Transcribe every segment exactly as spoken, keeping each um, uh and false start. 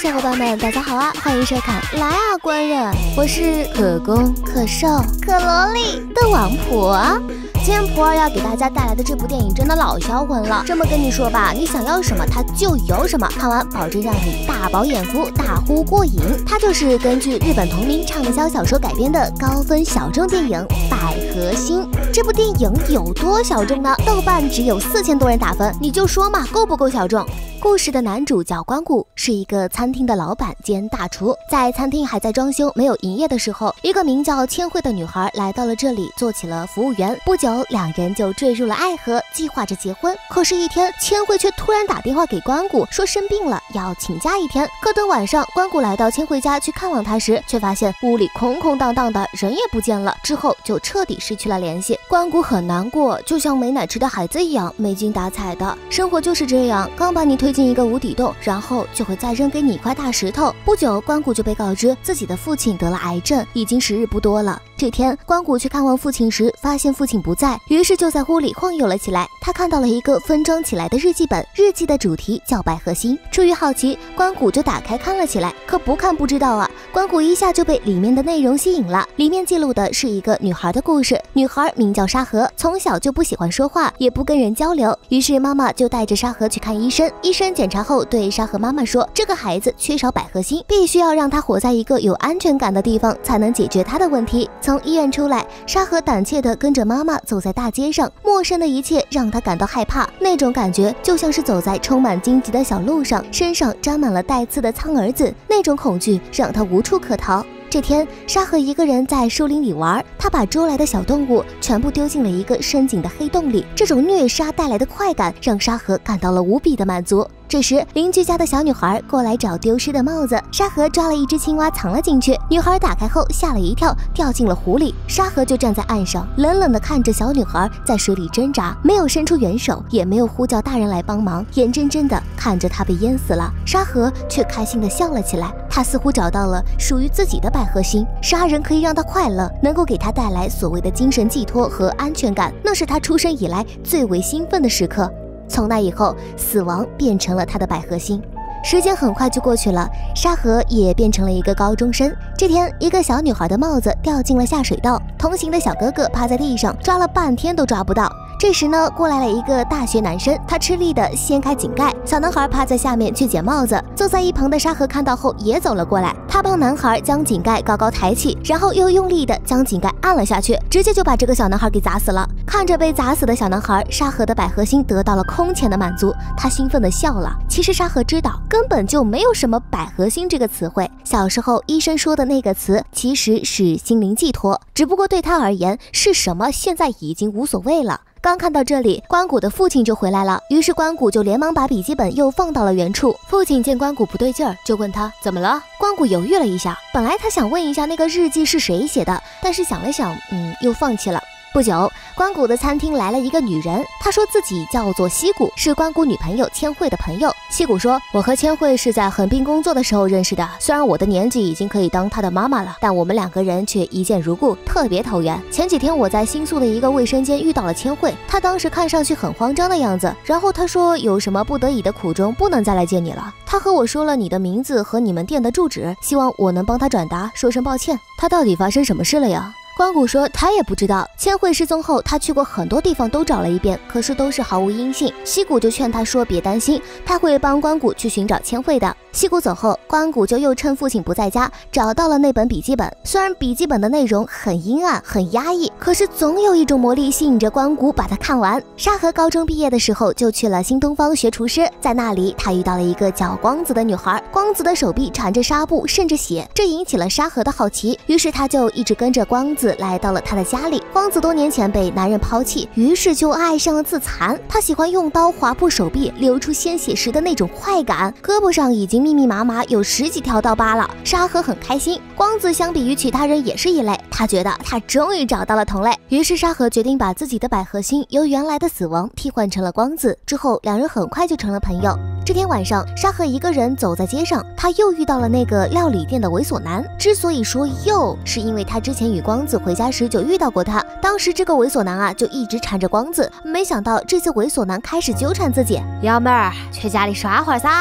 小伙伴们，大家好啊！欢迎收看来啊官人，我是可攻可受可萝莉的王婆。今天普洱要给大家带来的这部电影真的老销魂了，这么跟你说吧，你想要什么它就有什么，看完保证让你大饱眼福，大呼过瘾。它就是根据日本同名畅销小说改编的高分小众电影《百合心》。这部电影有多小众呢？豆瓣只有四千多人打分，你就说嘛，够不够小众？故事的男主叫关谷，是一个餐厅的老板兼大厨。在餐厅还在装修没有营业的时候，一个名叫千惠的女孩来到了这里，做起了服务员。不久，两人就坠入了爱河，计划着结婚。可是，一天，千惠却突然打电话给关谷，说生病了，要请假一天。可等晚上，关谷来到千惠家去看望她时，却发现屋里空空荡荡的，人也不见了。之后就彻底失去了联系。关谷很难过，就像没奶吃的孩子一样，没精打采的。生活就是这样，刚把你推进一个无底洞，然后就会再扔给你一块大石头。不久，关谷就被告知自己的父亲得了癌症，已经时日不多了。这天，关谷去看望父亲时，发现父亲不在，于是就在屋里晃悠了起来。他看到了一个分装起来的日记本，日记的主题叫百合心。出于好奇，关谷就打开看了起来。可不看不知道啊，关谷一下就被里面的内容吸引了。里面记录的是一个女孩的故事，女孩名叫沙河，从小就不喜欢说话，也不跟人交流。于是妈妈就带着沙河去看医生，医生检查后对沙河妈妈说，这个孩子缺少百合心，必须要让她活在一个有安全感的地方，才能解决她的问题。从医院出来，沙河胆怯地跟着妈妈走在大街上，陌生的一切让她感到害怕，那种感觉就像是走在充满荆棘的小路上，身上沾满了带刺的苍耳子，那种恐惧让她无处可逃。这天，沙河一个人在树林里玩，他把捉来的小动物全部丢进了一个深井的黑洞里。这种虐杀带来的快感让沙河感到了无比的满足。这时，邻居家的小女孩过来找丢失的帽子，沙河抓了一只青蛙藏了进去。女孩打开后吓了一跳，掉进了湖里。沙河就站在岸上，冷冷地看着小女孩在水里挣扎，没有伸出援手，也没有呼叫大人来帮忙，眼睁睁地看着她被淹死了。沙河却开心地笑了起来，他似乎找到了属于自己的百合心。杀人可以让他快乐，能够给他带来所谓的精神寄托和安全感，那是他出生以来最为兴奋的时刻。从那以后，死亡变成了他的百合心。时间很快就过去了，沙河也变成了一个高中生。这天，一个小女孩的帽子掉进了下水道，同行的小哥哥趴在地上抓了半天都抓不到。这时呢，过来了一个大学男生，他吃力地掀开井盖，小男孩趴在下面去捡帽子。坐在一旁的沙河看到后也走了过来，他帮男孩将井盖高高抬起，然后又用力地将井盖按了下去，直接就把这个小男孩给砸死了。看着被砸死的小男孩，沙河的百合心得到了空前的满足，他兴奋地笑了。其实沙河知道根本就没有什么百合心这个词汇，小时候医生说的那个词其实是心灵寄托，只不过对他而言是什么现在已经无所谓了。刚看到这里，关谷的父亲就回来了，于是关谷就连忙把笔记本又放到了原处。父亲见关谷不对劲儿，就问他怎么了。关谷犹豫了一下，本来他想问一下那个日记是谁写的，但是想了想，嗯，又放弃了。不久，关谷的餐厅来了一个女人，她说自己叫做西谷，是关谷女朋友千惠的朋友。西谷说，我和千惠是在横滨工作的时候认识的，虽然我的年纪已经可以当她的妈妈了，但我们两个人却一见如故，特别投缘。前几天我在新宿的一个卫生间遇到了千惠，她当时看上去很慌张的样子，然后她说有什么不得已的苦衷不能再来见你了。她和我说了你的名字和你们店的住址，希望我能帮她转达，说声抱歉。她到底发生什么事了呀？关谷说他也不知道，千惠失踪后他去过很多地方都找了一遍，可是都是毫无音信。西谷就劝他说别担心，他会帮关谷去寻找千惠的。西谷走后，关谷就又趁父亲不在家找到了那本笔记本，虽然笔记本的内容很阴暗很压抑，可是总有一种魔力吸引着关谷把它看完。沙河高中毕业的时候就去了新东方学厨师，在那里他遇到了一个叫光子的女孩，光子的手臂缠着纱布渗着血，这引起了沙河的好奇，于是他就一直跟着光子来到了他的家里。光子多年前被男人抛弃，于是就爱上了自残，他喜欢用刀划破手臂流出鲜血时的那种快感，胳膊上已经密密麻麻有十几条刀疤了。沙河很开心，光子相比于其他人也是一类，他觉得他终于找到了同类，于是沙河决定把自己的百合心由原来的死亡替换成了光子，之后两人很快就成了朋友。这天晚上，沙河一个人走在街上，他又遇到了那个料理店的猥琐男。之所以说又，是因为他之前与光子回家时就遇到过他，当时这个猥琐男啊就一直缠着光子，没想到这次猥琐男开始纠缠自己， 幺妹儿去家里耍会儿撒。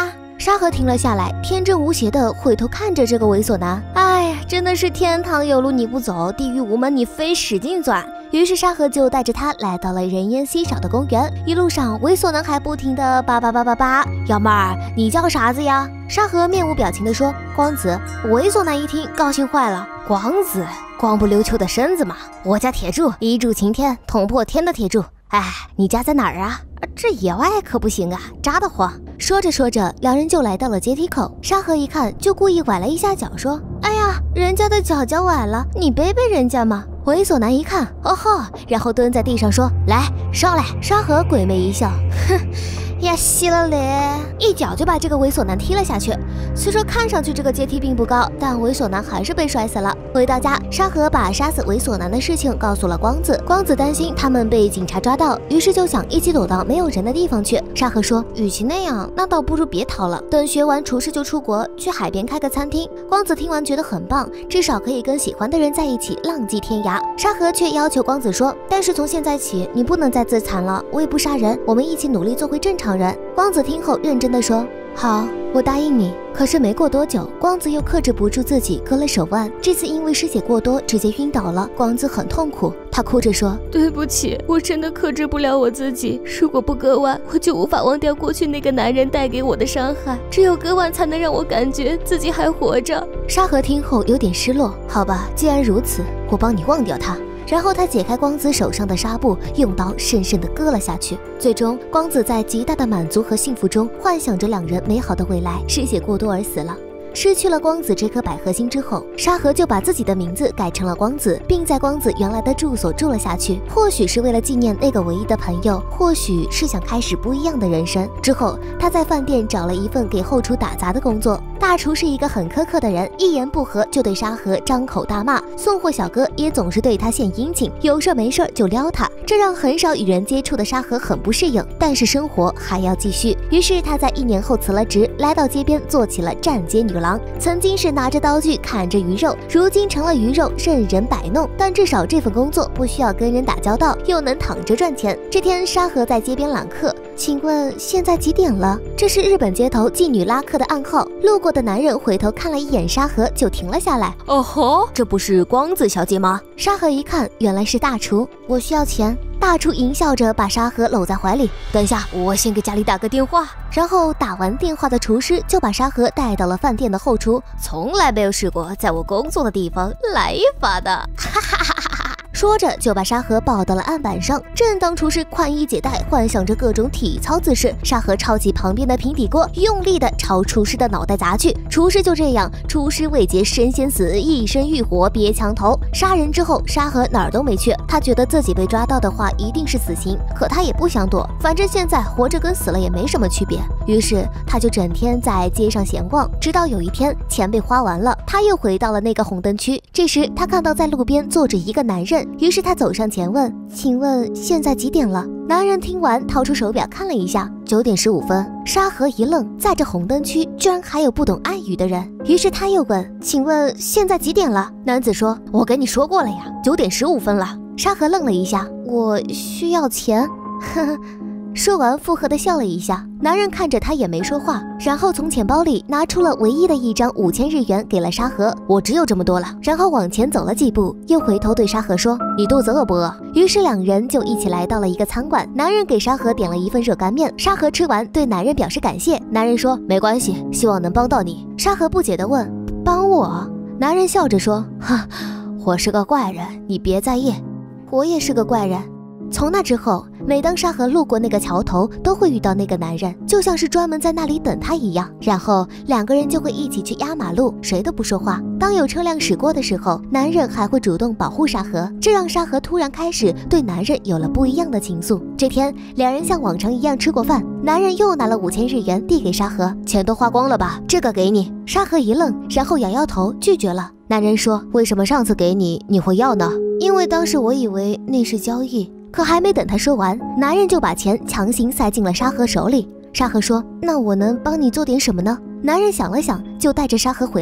沙河停了下来，天真无邪的回头看着这个猥琐男。哎呀，真的是天堂有路你不走，地狱无门你非使劲钻。于是沙河就带着他来到了人烟稀少的公园，一路上猥琐男还不停的叭叭叭叭叭。幺妹儿，你叫啥子呀？沙河面无表情的说，光子。猥琐男一听高兴坏了，光子，光不溜秋的身子嘛，我家铁柱，一柱擎天，捅破天的铁柱。哎，你家在哪儿啊？这野外可不行啊，扎得慌。说着说着，两人就来到了阶梯口。沙河一看，就故意崴了一下脚，说：“哎呀，人家的脚脚崴了，你背背人家嘛。”猥琐男一看，哦吼，然后蹲在地上说：“来，上来。”沙河鬼魅一笑，哼。呀，吸了嘞！一脚就把这个猥琐男踢了下去。虽说看上去这个阶梯并不高，但猥琐男还是被摔死了。回到家，沙河把杀死猥琐男的事情告诉了光子。光子担心他们被警察抓到，于是就想一起躲到没有人的地方去。沙河说，与其那样，那倒不如别逃了，等学完厨师就出国，去海边开个餐厅。光子听完觉得很棒，至少可以跟喜欢的人在一起，浪迹天涯。沙河却要求光子说，但是从现在起，你不能再自残了，我也不杀人，我们一起努力做回正常人。光子听后认真的说，好，我答应你。可是没过多久，光子又克制不住自己割了手腕，这次因为失血过多直接晕倒了。光子很痛苦，他哭着说， 对不起，我真的克制不了我自己，如果不割腕，我就无法忘掉过去那个男人带给我的伤害，只有割腕才能让我感觉自己还活着。 沙河听后有点失落，好吧，既然如此，我帮你忘掉他。然后他解开光子手上的纱布，用刀深深地割了下去。最终，光子在极大的满足和幸福中，幻想着两人美好的未来，失血过多而死了。失去了光子这颗百合心之后，沙河就把自己的名字改成了光子，并在光子原来的住所住了下去。或许是为了纪念那个唯一的朋友，或许是想开始不一样的人生。之后，他在饭店找了一份给后厨打杂的工作。大厨是一个很苛刻的人，一言不合就对沙河张口大骂。送货小哥也总是对他献殷勤，有事没事就撩他，这让很少与人接触的沙河很不适应。但是生活还要继续，于是他在一年后辞了职，来到街边做起了站街女郎。曾经是拿着刀具砍着鱼肉，如今成了鱼肉任人摆弄，但至少这份工作不需要跟人打交道，又能躺着赚钱。这天沙河在街边揽客，请问现在几点了？这是日本街头妓女拉客的暗号。路过的男人回头看了一眼沙河，就停了下来。 哦吼，这不是光子小姐吗？ 沙河一看，原来是大厨。我需要钱。大厨淫笑着把沙河搂在怀里。等一下，我先给家里打个电话。然后打完电话的厨师就把沙河带到了饭店的后厨。从来没有试过在我工作的地方来一发的，哈哈哈哈哈！说着就把沙河抱到了案板上。正当厨师宽衣解带，幻想着各种体操姿势，沙河抄起旁边的平底锅，用力的朝厨师的脑袋砸去。厨师就这样，厨师未捷身先死，一身欲火别枪头。杀人之后，沙河哪儿都没去，他觉得自己被抓到的话一定是死刑，可他也不想躲，反正现在活着跟死了也没什么区别。于是他就整天在街上闲逛，直到有一天钱被花完了，他又回到了那个红灯区。这时他看到在路边坐着一个男人，于是他走上前问，请问现在几点了？男人听完掏出手表看了一下，九点十五分。沙河一愣，在这红灯区居然还有不懂暗语的人。于是他又问，请问现在几点了？男子说，我跟你说过了呀，九点十五分了。沙河愣了一下，我需要钱。呵呵。说完附和的笑了一下，男人看着他也没说话，然后从钱包里拿出了唯一的一张五千日元给了沙河，我只有这么多了。然后往前走了几步，又回头对沙河说，你肚子饿不饿？于是两人就一起来到了一个餐馆，男人给沙河点了一份热干面，沙河吃完对男人表示感谢，男人说没关系，希望能帮到你。沙河不解地问，帮我？男人笑着说，哈，我是个怪人，你别在意，我也是个怪人。从那之后，每当沙河路过那个桥头，都会遇到那个男人，就像是专门在那里等他一样。然后两个人就会一起去压马路，谁都不说话。当有车辆驶过的时候，男人还会主动保护沙河，这让沙河突然开始对男人有了不一样的情愫。这天，两人像往常一样吃过饭，男人又拿了五千日元递给沙河，钱都花光了吧？这个给你。沙河一愣，然后摇摇头拒绝了。男人说，为什么上次给你你会要呢？因为当时我以为那是交易。可还没等他说完，男人就把钱强行塞进了沙河手里。沙河说，那我能帮你做点什么呢？男人想了想，就带着沙河回了家。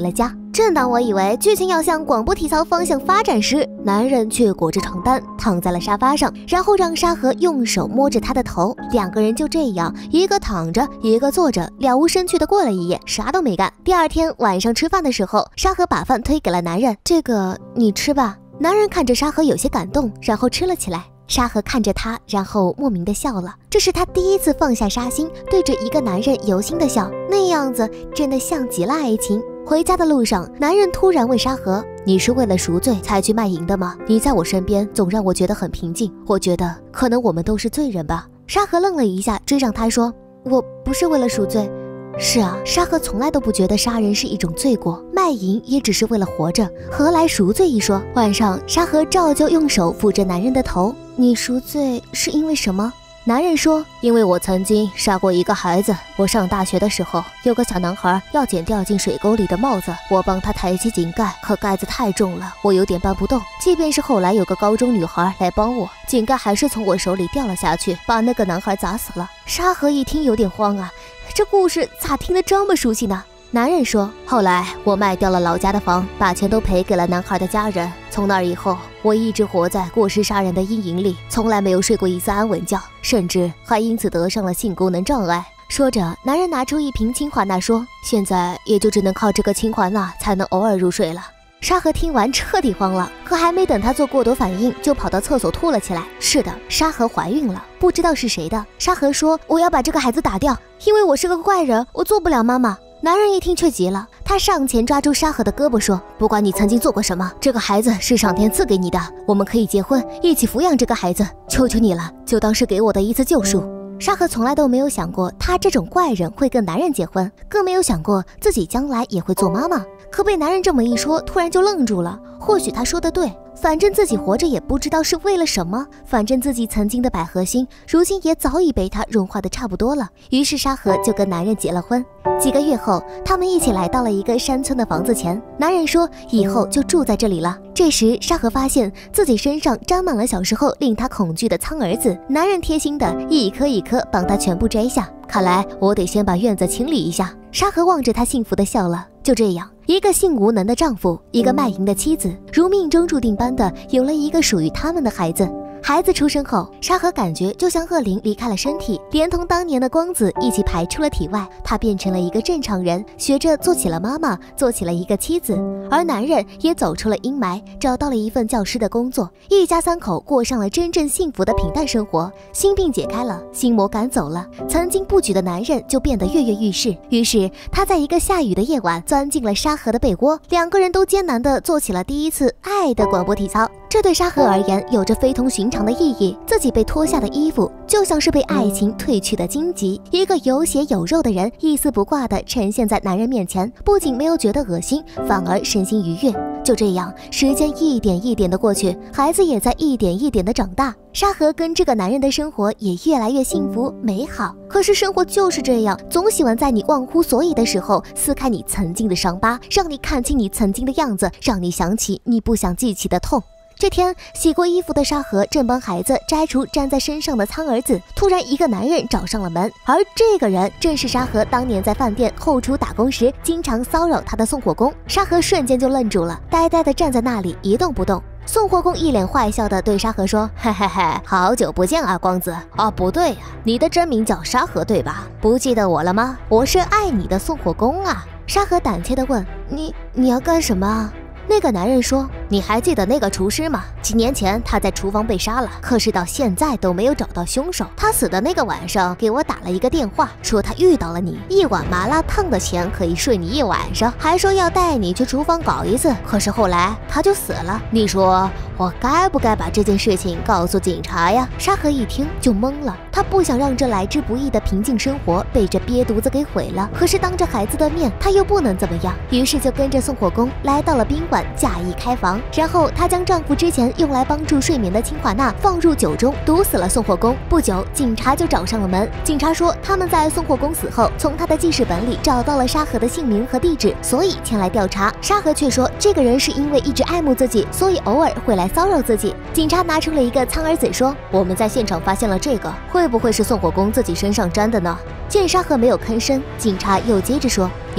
正当我以为剧情要向广播体操方向发展时，男人却裹着床单躺在了沙发上，然后让沙河用手摸着他的头，两个人就这样一个躺着一个坐着，了无生趣的过了一夜，啥都没干。第二天晚上吃饭的时候，沙河把饭推给了男人，这个你吃吧。男人看着沙河有些感动，然后吃了起来。沙河看着他，然后莫名的笑了。这是他第一次放下杀心，对着一个男人由心的笑，那样子真的像极了爱情。回家的路上，男人突然问沙河：“你是为了赎罪才去卖淫的吗？你在我身边总让我觉得很平静，我觉得可能我们都是罪人吧。”沙河愣了一下，追上他说：“我不是为了赎罪。”是啊，沙河从来都不觉得杀人是一种罪过，卖淫也只是为了活着，何来赎罪一说？晚上，沙河照旧用手抚着男人的头：“你赎罪是因为什么？”男人说：“因为我曾经杀过一个孩子。我上大学的时候，有个小男孩要捡掉进水沟里的帽子，我帮他抬起井盖，可盖子太重了，我有点搬不动。即便是后来有个高中女孩来帮我，井盖还是从我手里掉了下去，把那个男孩砸死了。”沙河一听有点慌啊，这故事咋听得这么熟悉呢？男人说：“后来我卖掉了老家的房，把钱都赔给了男孩的家人。从那以后，我一直活在过失杀人的阴影里，从来没有睡过一次安稳觉，甚至还因此得上了性功能障碍。”说着，男人拿出一瓶氰化钠说：“现在也就只能靠这个氰化钠才能偶尔入睡了。”沙河听完彻底慌了，可还没等他做过多反应，就跑到厕所吐了起来。是的，沙河怀孕了，不知道是谁的。沙河说：“我要把这个孩子打掉，因为我是个怪人，我做不了妈妈。”男人一听却急了，他上前抓住沙河的胳膊说：“不管你曾经做过什么，这个孩子是上天赐给你的，我们可以结婚，一起抚养这个孩子，求求你了，就当是给我的一次救赎。”沙河从来都没有想过他这种怪人会跟男人结婚，更没有想过自己将来也会做妈妈。可被男人这么一说，突然就愣住了。或许他说的对，反正自己活着也不知道是为了什么，反正自己曾经的百合心如今也早已被他融化的差不多了。于是沙河就跟男人结了婚。几个月后，他们一起来到了一个山村的房子前，男人说以后就住在这里了。这时沙河发现自己身上沾满了小时候令他恐惧的苍耳子，男人贴心的一颗一颗帮他全部摘下。看来我得先把院子清理一下。沙河望着他幸福的笑了。就这样，一个性无能的丈夫，一个卖淫的妻子，如命中注定般的有了一个属于他们的孩子。孩子出生后，沙河感觉就像恶灵离开了身体，连同当年的光子一起排出了体外，他变成了一个正常人，学着做起了妈妈，做起了一个妻子。而男人也走出了阴霾，找到了一份教师的工作，一家三口过上了真正幸福的平淡生活。心病解开了，心魔赶走了，曾经不举的男人就变得跃跃欲试。于是他在一个下雨的夜晚钻进了沙河的被窝，两个人都艰难地做起了第一次爱的广播体操。这对沙河而言有着非同寻常的意义，自己被脱下的衣服就像是被爱情褪去的荆棘，一个有血有肉的人一丝不挂地呈现在男人面前，不仅没有觉得恶心，反而身心愉悦。就这样，时间一点一点的过去，孩子也在一点一点的长大，沙河跟这个男人的生活也越来越幸福美好。可是生活就是这样，总喜欢在你忘乎所以的时候撕开你曾经的伤疤，让你看清你曾经的样子，让你想起你不想记起的痛。这天，洗过衣服的沙河正帮孩子摘除粘在身上的苍耳子，突然一个男人找上了门，而这个人正是沙河当年在饭店后厨打工时经常骚扰他的送货工。沙河瞬间就愣住了，呆呆地站在那里一动不动。送货工一脸坏笑地对沙河说：“嘿嘿嘿，好久不见啊，光子。哦，不对呀、啊，你的真名叫沙河对吧？不记得我了吗？我是爱你的送货工啊。”沙河胆怯地问：“你你要干什么啊？”那个男人说：“你还记得那个厨师吗？几年前他在厨房被杀了，可是到现在都没有找到凶手。他死的那个晚上给我打了一个电话，说他遇到了你，一碗麻辣烫的钱可以睡你一晚上，还说要带你去厨房搞一次。可是后来他就死了。你说我该不该把这件事情告诉警察呀？”沙河一听就懵了，他不想让这来之不易的平静生活被这瘪犊子给毁了，可是当着孩子的面他又不能怎么样，于是就跟着送货工来到了宾馆，假意开房，然后她将丈夫之前用来帮助睡眠的氰化钠放入酒中，毒死了送货工。不久，警察就找上了门。警察说他们在送货工死后，从他的记事本里找到了沙河的姓名和地址，所以前来调查。沙河却说这个人是因为一直爱慕自己，所以偶尔会来骚扰自己。警察拿出了一个苍耳子说：“我们在现场发现了这个，会不会是送货工自己身上沾的呢？”见沙河没有吭声，警察又接着说：“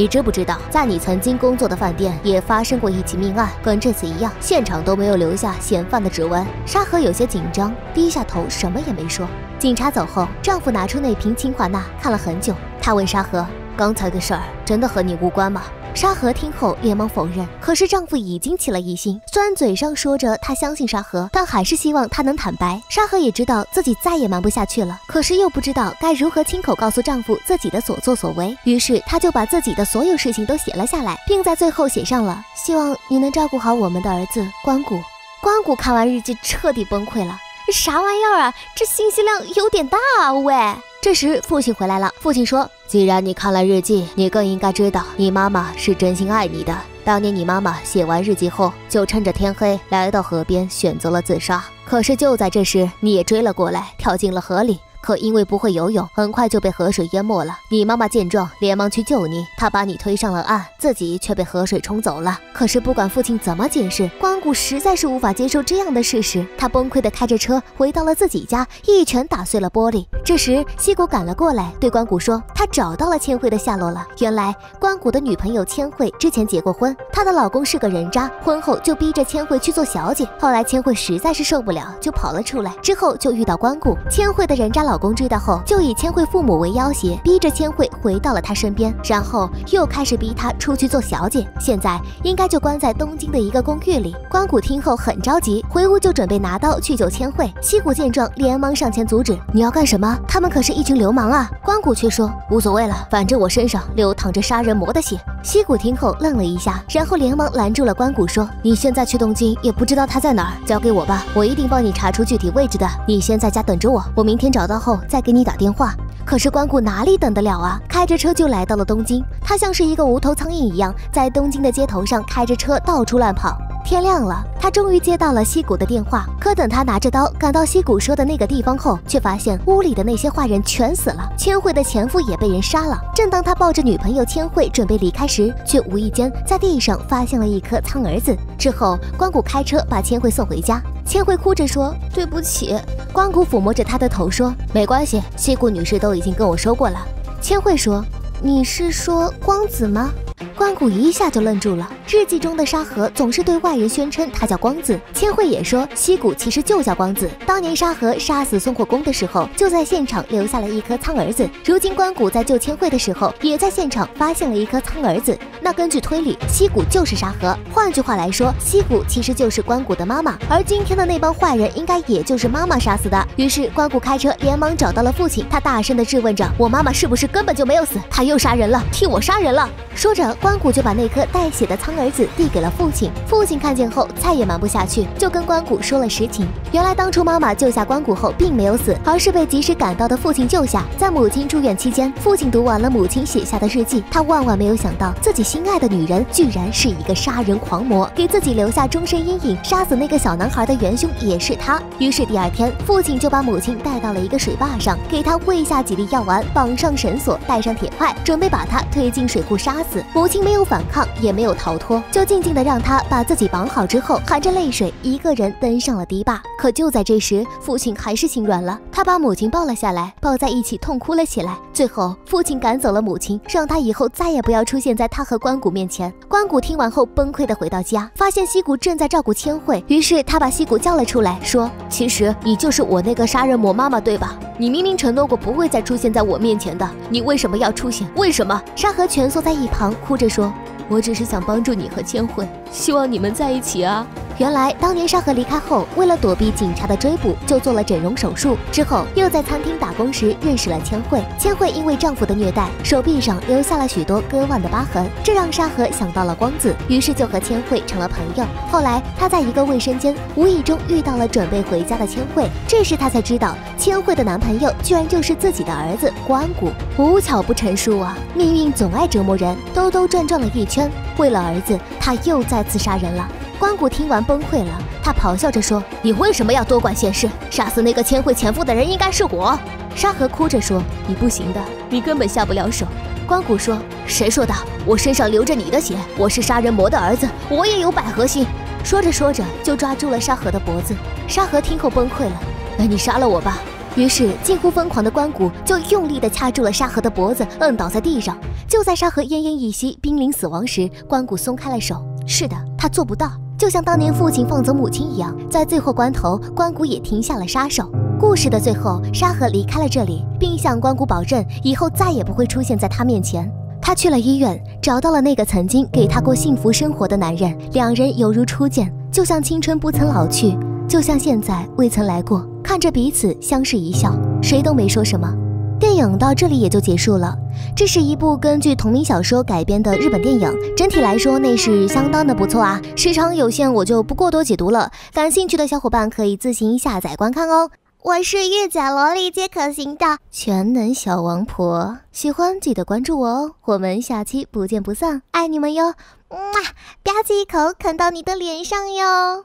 你知不知道，在你曾经工作的饭店也发生过一起命案，跟这次一样，现场都没有留下嫌犯的指纹。沙河有些紧张，低下头，什么也没说。警察走后，丈夫拿出那瓶氰化钠，看了很久。他问沙河：“刚才的事儿真的和你无关吗？”沙河听后连忙否认，可是丈夫已经起了疑心。虽然嘴上说着他相信沙河，但还是希望他能坦白。沙河也知道自己再也瞒不下去了，可是又不知道该如何亲口告诉丈夫自己的所作所为，于是她就把自己的所有事情都写了下来，并在最后写上了“希望你能照顾好我们的儿子关谷”。关谷看完日记彻底崩溃了，啥玩意儿啊，这信息量有点大啊喂！这时父亲回来了，父亲说：“既然你看了日记，你更应该知道你妈妈是真心爱你的。当年你妈妈写完日记后，就趁着天黑来到河边，选择了自杀。可是就在这时，你也追了过来，跳进了河里。可因为不会游泳，很快就被河水淹没了。你妈妈见状，连忙去救你，她把你推上了岸，自己却被河水冲走了。可是不管父亲怎么解释，关谷实在是无法接受这样的事实。他崩溃地开着车回到了自己家，一拳打碎了玻璃。这时西谷赶了过来，对关谷说，他找到了千惠的下落了。原来关谷的女朋友千惠之前结过婚，她的老公是个人渣，婚后就逼着千惠去做小姐。后来千惠实在是受不了，就跑了出来，之后就遇到关谷。千惠的人渣老公知道后，就以千惠父母为要挟，逼着千惠回到了他身边，然后又开始逼她出去做小姐。现在应该就关在东京的一个公寓里。关谷听后很着急，回屋就准备拿刀去救千惠。西谷见状，连忙上前阻止：“你要干什么？他们可是一群流氓啊！”关谷却说：“无所谓了，反正我身上流淌着杀人魔的血。”西谷听后愣了一下，然后连忙拦住了关谷，说：“你现在去东京也不知道他在哪儿，交给我吧，我一定帮你查出具体位置的。你先在家等着我，我明天找到后再给你打电话。”可是关谷哪里等得了啊，开着车就来到了东京。他像是一个无头苍蝇一样，在东京的街头上开着车到处乱跑。天亮了，他终于接到了西谷的电话。可等他拿着刀赶到西谷说的那个地方后，却发现屋里的那些坏人全死了，千惠的前夫也被人杀了。正当他抱着女朋友千惠准备离开时，却无意间在地上发现了一颗苍儿子。之后关谷开车把千惠送回家，千惠哭着说：“对不起。”关谷抚摸着她的头说：“没关系，西谷女士都已经跟我说过了。”千惠说：“你是说光子吗？”关谷一下就愣住了。日记中的沙河总是对外人宣称他叫光子，千惠也说西谷其实就叫光子。当年沙河杀死孙火公的时候，就在现场留下了一颗苍儿子。如今关谷在救千惠的时候，也在现场发现了一颗苍儿子。那根据推理，西谷就是沙河。换句话来说，西谷其实就是关谷的妈妈，而今天的那帮坏人应该也就是妈妈杀死的。于是关谷开车连忙找到了父亲，他大声地质问着：“我妈妈是不是根本就没有死？她又杀人了，替我杀人了！”说着，关谷就把那颗带血的苍儿子递给了父亲。父亲看见后再也瞒不下去，就跟关谷说了实情。原来当初妈妈救下关谷后并没有死，而是被及时赶到的父亲救下。在母亲住院期间，父亲读完了母亲写下的日记，他万万没有想到自己心爱的女人居然是一个杀人狂魔，给自己留下终身阴影。杀死那个小男孩的元凶也是他。于是第二天，父亲就把母亲带到了一个水坝上，给她喂下几粒药丸，绑上绳索，带上铁块，准备把她推进水库杀死。母亲没有反抗，也没有逃脱，就静静的让她把自己绑好之后，含着泪水一个人登上了堤坝。可就在这时，父亲还是心软了，他把母亲抱了下来，抱在一起痛哭了起来。最后父亲赶走了母亲，让他以后再也不要出现在他和关谷面前。关谷听完后崩溃的回到家，发现西谷正在照顾千惠，于是他把西谷叫了出来，说：“其实你就是我那个杀人魔妈妈对吧？你明明承诺过不会再出现在我面前的，你为什么要出现？为什么？”沙河蜷缩在一旁哭着说：“我只是想帮助你和千惠，希望你们在一起啊。”原来当年沙河离开后，为了躲避警察的追捕，就做了整容手术。之后又在餐厅打工时认识了千惠。千惠因为丈夫的虐待，手臂上留下了许多割腕的疤痕，这让沙河想到了光子，于是就和千惠成了朋友。后来他在一个卫生间无意中遇到了准备回家的千惠，这时他才知道千惠的男朋友居然就是自己的儿子关谷。无巧不成书啊，命运总爱折磨人。兜兜转转了一圈，为了儿子，他又再次杀人了。关谷听完崩溃了，他咆哮着说：“你为什么要多管闲事？杀死那个千惠前夫的人应该是我。”沙河哭着说：“你不行的，你根本下不了手。”关谷说：“谁说的？我身上流着你的血，我是杀人魔的儿子，我也有百合心。”说着说着就抓住了沙河的脖子。沙河听后崩溃了：“那你杀了我吧， 于是近乎疯狂的关谷就用力地掐住了沙河的脖子，摁倒在地上。就在沙河奄奄一息、濒临死亡时，关谷松开了手。是的，他做不到，就像当年父亲放走母亲一样，在最后关头，关谷也停下了杀手。故事的最后，沙河离开了这里，并向关谷保证以后再也不会出现在他面前。他去了医院，找到了那个曾经给他过幸福生活的男人，两人犹如初见，就像青春不曾老去，就像现在未曾来过。看着彼此相视一笑，谁都没说什么。电影到这里也就结束了。这是一部根据同名小说改编的日本电影，整体来说那是相当的不错啊。时长有限，我就不过多解读了，感兴趣的小伙伴可以自行下载观看哦。我是御姐萝莉皆可行的全能小王婆，喜欢记得关注我哦，我们下期不见不散，爱你们哟，嗯，吧唧一口啃到你的脸上哟。